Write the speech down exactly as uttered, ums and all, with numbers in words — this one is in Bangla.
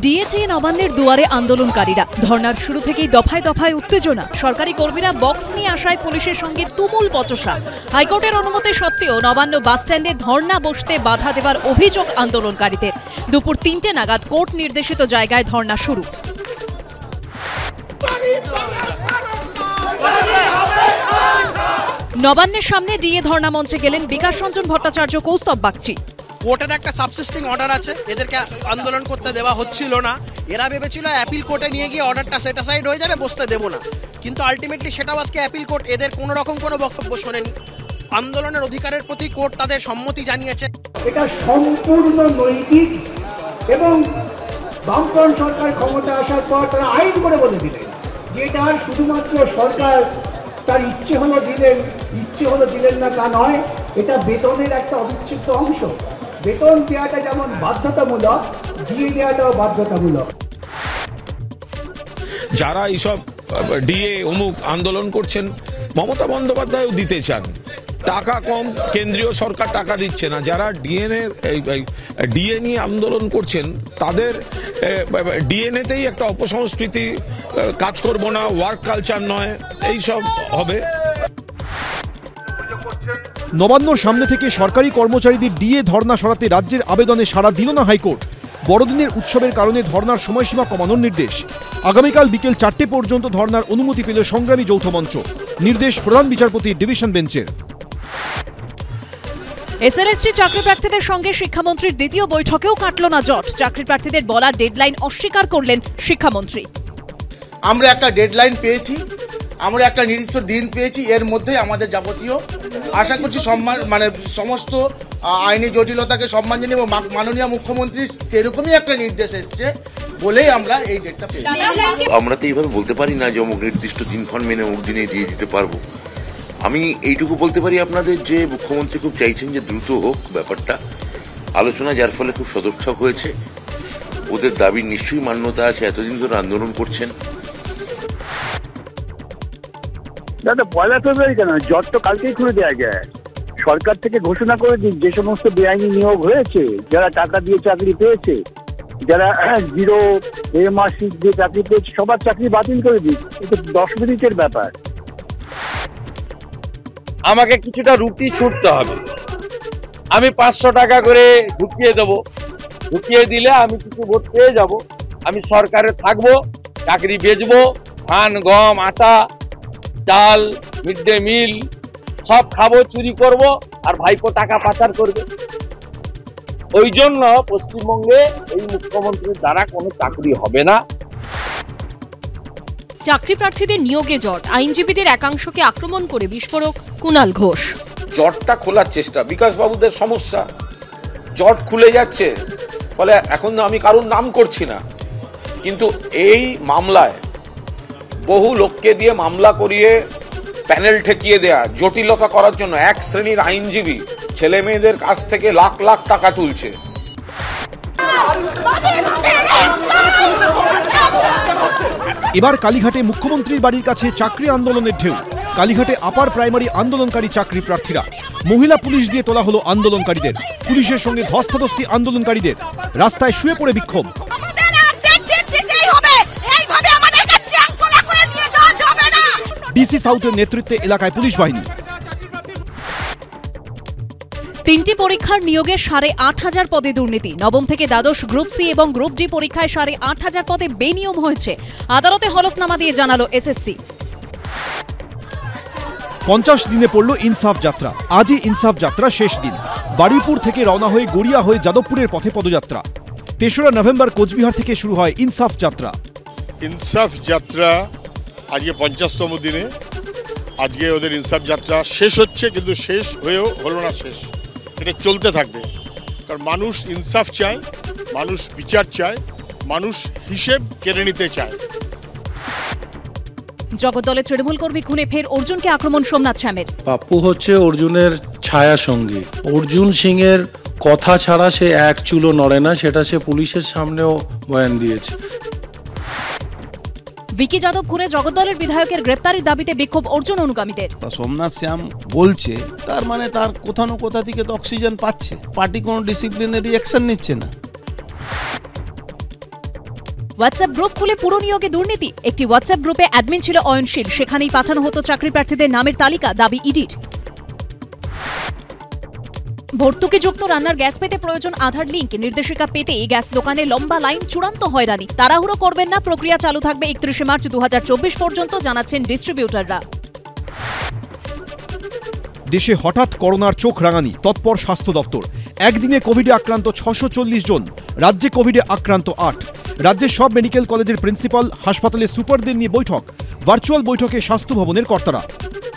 ডিএ নবান্নের দুয়ারে আন্দোলনকারীরা ধর্নার শুরু থেকেই দফায় দফায় উত্তেজনা। সরকারি কর্মীরা বক্স নিয়ে আসায় পুলিশের সঙ্গে তুমুল বচসা। হাইকোর্টের অনুমতি সত্ত্বেও নবান্ন বাসস্ট্যান্ডে ধর্না বসতে বাধা দেওয়ার অভিযোগ আন্দোলনকারীদের। দুপুর তিনটে নাগাদ কোর্ট নির্দেশিত জায়গায় ধর্না শুরু। নবান্নের সামনে ডিএ ধর্না মঞ্চে গেলেন বিকাশ রঞ্জন ভট্টাচার্য, কৌস্তব বাগচি। কোর্টের একটা সাবসিস্টিং অর্ডার আছে, এদেরকে আন্দোলন করতে দেওয়া হচ্ছিল না। এরা ভেবেছিল অ্যাপিল কোর্টে নিয়ে গিয়ে অর্ডারটা সেট অ্যাসাইড হয়ে যাবে, বসতে দেবো না। কিন্তু আলটিমেটলি সেটাও আজকে অ্যাপিল কোর্ট এদের কোনো রকম কোনো বক্তব্য শোনেনি। আন্দোলনের অধিকারের প্রতি কোর্ট তাদের সম্মতি জানিয়েছে। এটা সম্পূর্ণ নৈতিক এবং বামফ্রন্ট সরকার ক্ষমতা আসার পর তারা আইন করে বলে দিলেন যে এটা শুধুমাত্র সরকার তার ইচ্ছে হলো দিলেন, ইচ্ছে হলো দিলেন না তা নয়, এটা বেতনের একটা অবিচ্ছেদ্য অংশ। বেতন দেওয়াটা যেমন বাধ্যতামূলক, ডিএ দেওয়াটাও বাধ্যতামূলক। যারা এইসব ডিএ অমুক আন্দোলন করছেন, মমতা বন্দ্যোপাধ্যায়ও দিতে চান, টাকা কম, কেন্দ্রীয় সরকার টাকা দিচ্ছে না। যারা ডিএনএ ডিএ নিয়ে আন্দোলন করছেন তাদের ডিএনএতেই একটা অপসংস্কৃতি, কাজ করব না, ওয়ার্ক কালচার নয়, এইসব হবে। নবান্নর সামনে থেকে সরকারি কর্মচারীদের ডিএ ধর্না সরাতে রাজ্যের আবেদনে সাড়া দিল না হাইকোর্ট। বড়দিনের উৎসবের কারণে ধর্নার সময়সীমা কমানোর নির্দেশ। আগামীকাল বিকেল চারটে পর্যন্ত ধর্নার অনুমতি পেল সংগ্রামী যৌথ মঞ্চ। নির্দেশ প্রধান বিচারপতির ডিভিশন বেঞ্চের। এসএলএসটি চাকরি প্রার্থীদের সঙ্গে শিক্ষামন্ত্রীর দ্বিতীয় বৈঠকেও কাটল না জট। চাকরি প্রার্থীদের বলা ডেডলাইন অস্বীকার করলেন শিক্ষামন্ত্রী। আমরা একটা ডেডলাইন পেয়েছি, আমরা একটা নির্দিষ্ট দিন পেয়েছি, এর মধ্যে আমাদের যাবতীয় আশা করছি সম্মান মানে সমস্ত আইনি জটিলতাকে সম্মান জানিয়ে এবং মাননীয় মুখ্যমন্ত্রী সেরকমই একটা নির্দেশ এসছে বলেই আমরা এই ডেটটা পেয়েছি। আমরা তো এইভাবে বলতে পারি না যে অমুক নির্দিষ্ট দিনক্ষণ মেনে অমুক দিনে দিয়ে দিতে পারবো। আমি এইটুকু বলতে পারি আপনাদের যে মুখ্যমন্ত্রী খুব চাইছেন যে দ্রুত হোক ব্যাপারটা, আলোচনা যার ফলে খুব সদর্থক হয়েছে। ওদের দাবির নিশ্চয়ই মান্যতা আছে, এতদিন ধরে আন্দোলন করছেন। দাদা পয়লা ফেব্রুয়ারি কেন, জট তো কালকেই খুলে দেওয়া যায়। সরকার থেকে ঘোষণা করে দিন যে সমস্ত বেআইনি নিয়োগ হয়েছে, যারা টাকা দিয়ে চাকরি পেয়েছে, যারা জিরো মাসিক দিয়ে চাকরি পেয়েছে, সবার চাকরি বাতিল করে দিন। এটা দশ মিনিটের ব্যাপার। আমাকে কিছুটা রুটি ছুটতে হবে, আমি পাঁচশো টাকা করে ঢুকিয়ে দেবো, ঢুকিয়ে দিলে আমি কিছু ভোট পেয়ে যাব। আমি সরকারে থাকবো, চাকরি বেচবো, ধান গম আটা চাল মিড ডে মিল সব খাবো, চুরি করব, আর ভাইপো টাকা পাচার করবে। ওই জন্য পশ্চিমবঙ্গে এই মুখ্যমন্ত্রীর দ্বারা কোনো চাকরি হবে না। চাকরি প্রার্থীদের নিয়োগে জট, আইনজীবীদের একাংশকে আক্রমণ করে বিস্ফোরক কুণাল ঘোষ। জটটা খোলার চেষ্টা, বিকাশ বাবুদের সমস্যা, জট খুলে যাচ্ছে। ফলে এখন আমি কারোর নাম করছি না, কিন্তু এই মামলায় বহু লোককে দিয়ে মামলা করিয়ে প্যানেল ঠেকিয়ে দেয়া, জটিলতা করার জন্য এক শ্রেণীর আইনজীবী ছেলে মেয়েদের কাছ থেকে লাখ লাখ টাকা তুলছে। এবার কালীঘাটে মুখ্যমন্ত্রীর বাড়ির কাছে চাকরি আন্দোলনের ঢেউ। কালীঘাটে আপার প্রাইমারি আন্দোলনকারী চাকরি প্রার্থীরা, মহিলা পুলিশ দিয়ে তোলা হলো আন্দোলনকারীদের। পুলিশের সঙ্গে ধস্তাধস্তি আন্দোলনকারীদের, রাস্তায় শুয়ে পড়ে বিক্ষোভ। ডিসি সাউথের নেতৃত্বে এলাকায় পুলিশ বাহিনী। তিনটি পরীক্ষার নিয়োগে সাড়ে আট হাজার পদে দুর্নীতি। নবম থেকে দ্বাদশ গ্রুপ সি এবং গ্রুপ ডি পরীক্ষায় সাড়ে আট হাজার পদে বেনিয়ম হয়েছে। আদালতে হলফনামা দিয়ে জানালো এসএসসি। পঞ্চাশ দিনে পড়ল ইনসাফ যাত্রা। আজই ইনসাফ যাত্রা শেষ দিন। বারুইপুর থেকে রওনা হয়ে গড়িয়া হয়ে যাদবপুরের পথে পদযাত্রা। তেসরা নভেম্বর কোচবিহার থেকে শুরু হয় ইনসাফ যাত্রা। ইনসাফ যাত্রা আজকে পঞ্চাশতম দিনে, আজকে ওদের ইনসাফ যাত্রা শেষ হচ্ছে, কিন্তু শেষ হয়েও হলো না শেষ, এটা চলতে থাকবে। কারণ মানুষ ইনসাফ চায়, মানুষ বিচার চায়, মানুষ হিসেব কেড়ে নিতে চায়। জগদ্দলে তৃণমূল কর্মী খুনে ফের অর্জুনকে আক্রমণ সোমনাথ শ্যামের। পাপ্পু হচ্ছে অর্জুনের ছায়া সঙ্গী। অর্জুন সিং এর কথা ছাড়া সে এক চুলো নড়ে না, সেটা সে পুলিশের সামনেও বয়ান দিয়েছে। ভিকি যাদব খুনে জগদ্দলের বিধায়কের গ্রেপ্তারের দাবিতে বিক্ষোভ অর্জুন অনুগামীদের। সোমনাথ শ্যাম বলছে, তার মানে তার কোথাও না কোথা থেকে তো অক্সিজেন পাচ্ছে। পার্টি কোনো ডিসিপ্লিনারি অ্যাকশন নিচ্ছে না। হোয়াটসঅ্যাপ গ্রুপ খুলে পুরো নিয়োগে দুর্নীতি। একটি হোয়াটসঅ্যাপ গ্রুপে অ্যাডমিন ছিল অয়নশীল, সেখানেই পাঠানো হতো চাকরি প্রার্থীদের নামের তালিকা, দাবি ইডির। ভর্তুকিযুক্ত রান্নার গ্যাস পেতে প্রয়োজন আধার লিঙ্ক, নির্দেশিকা পেতেই গ্যাস দোকানে লম্বা লাইন, চূড়ান্ত হয়রানি। তাড়াহুড়ো করবেন না, প্রক্রিয়া চালু থাকবে একত্রিশে মার্চ দু হাজার চব্বিশ পর্যন্ত, জানাচ্ছেন ডিস্ট্রিবিউটাররা। দেশে হঠাৎ করোনার চোখ রাঙানি, তৎপর স্বাস্থ্য দপ্তর। একদিনে কোভিডে আক্রান্ত ছশো চল্লিশ জন, রাজ্যে কোভিডে আক্রান্ত আট। রাজ্যের সব মেডিকেল কলেজের প্রিন্সিপাল, হাসপাতালের সুপারদের নিয়ে বৈঠক, ভার্চুয়াল বৈঠকে স্বাস্থ্য ভবনের কর্তারা।